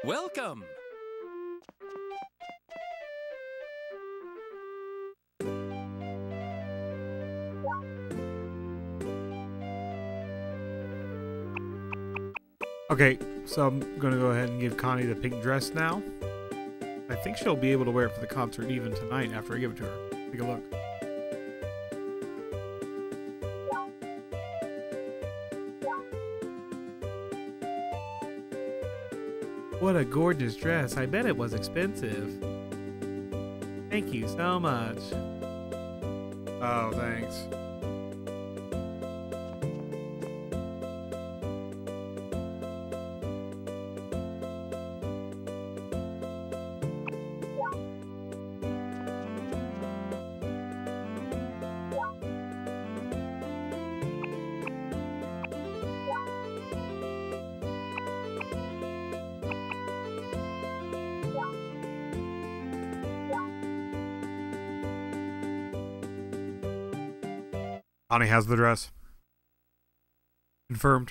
Welcome! Okay, so I'm gonna go ahead and give Connie the pink dress now. I think she'll be able to wear it for the concert even tonight after I give it to her. Take a look. What a gorgeous dress. I bet it was expensive. Thank you so much. Oh, thanks. Connie has the dress. Confirmed.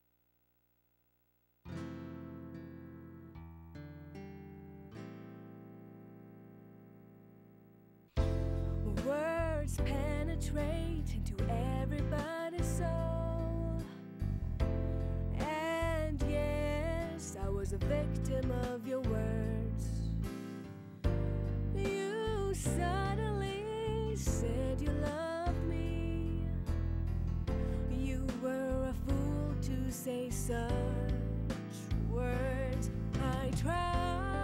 Words penetrate into everybody's soul. And yes, I was a victim of your words. You suddenly said you loved me. You were a fool to say such words. I tried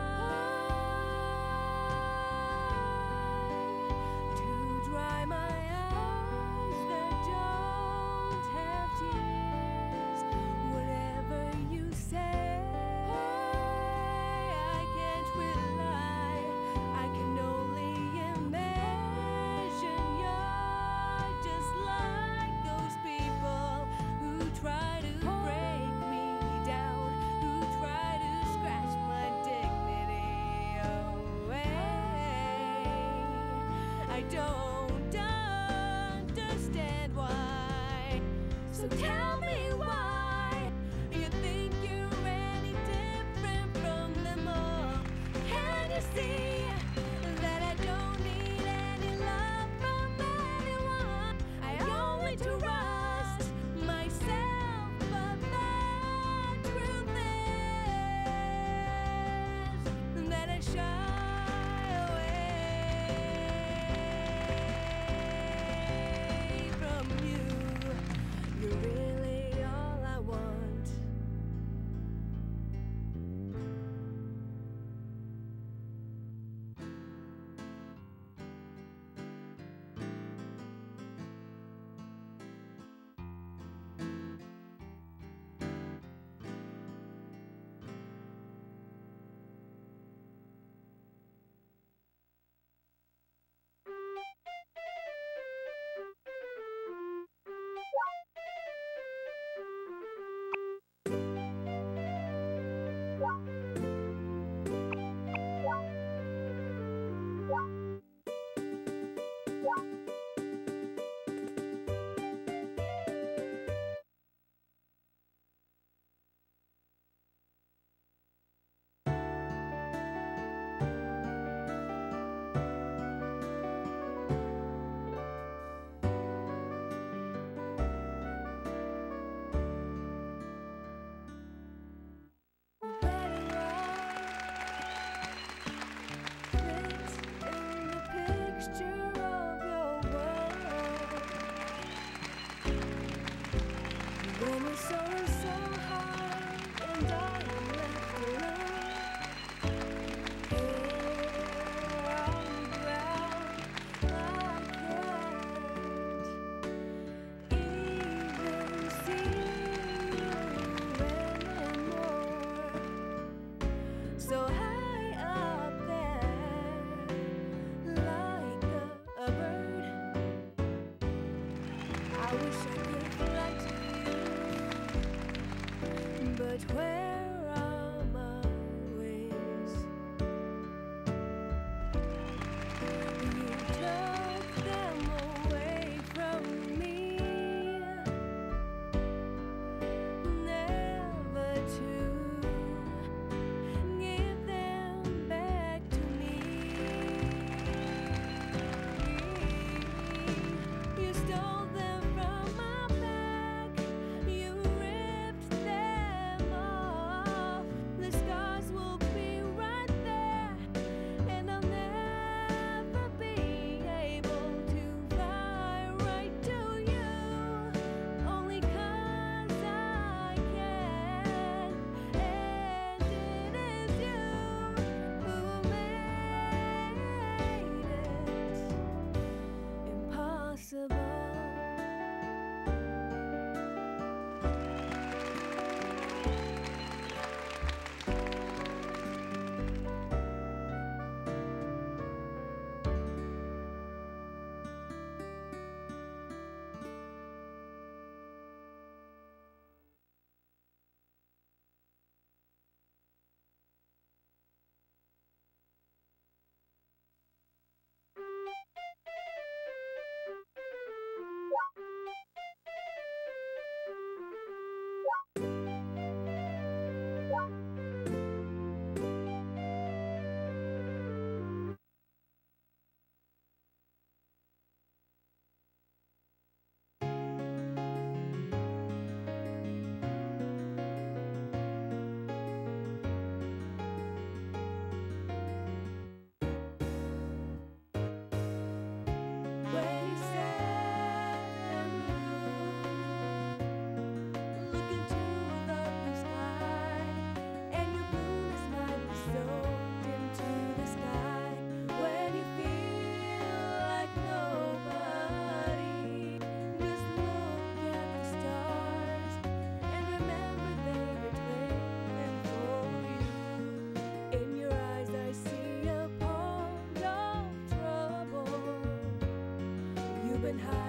to dry my eyes that don't have tears. Whatever you say, I can't rely. I can only imagine you're just like those people who try to break me down, who try to scratch my dignity away. I don't understand why. So tell me why you think you're any different from them all. Can you see that I don't need any love from anyone? I only trust myself, but the truth is that I shy away from you. You're really all I want. So high up there, like a bird. I wish I could fly to you, but where are my wings? You took them away from me, never to high.